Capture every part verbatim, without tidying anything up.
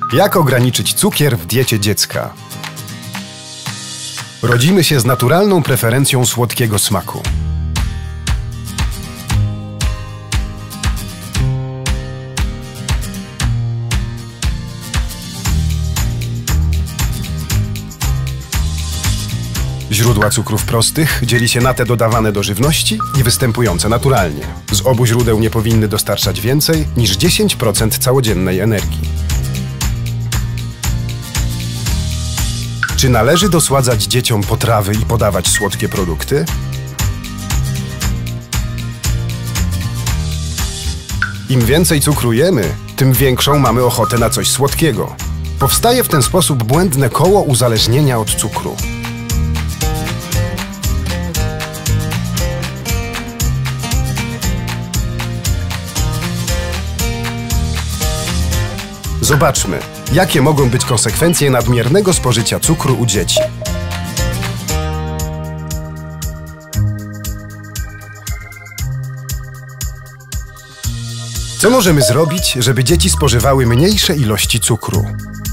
Jak ograniczyć cukier w diecie dziecka? Rodzimy się z naturalną preferencją słodkiego smaku. Źródła cukrów prostych dzieli się na te dodawane do żywności i występujące naturalnie. Z obu źródeł nie powinny dostarczać więcej niż dziesięć procent całodziennej energii. Czy należy dosładzać dzieciom potrawy i podawać słodkie produkty? Im więcej cukru jemy, tym większą mamy ochotę na coś słodkiego. Powstaje w ten sposób błędne koło uzależnienia od cukru. Zobaczmy, jakie mogą być konsekwencje nadmiernego spożycia cukru u dzieci. Co możemy zrobić, żeby dzieci spożywały mniejsze ilości cukru?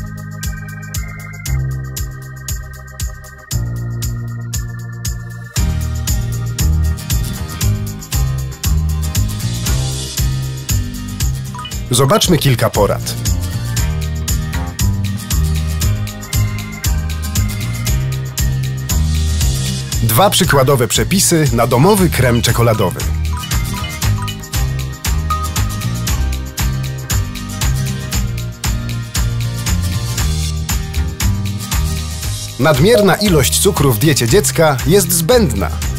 Zobaczmy kilka porad. Dwa przykładowe przepisy na domowy krem czekoladowy. Nadmierna ilość cukru w diecie dziecka jest zbędna.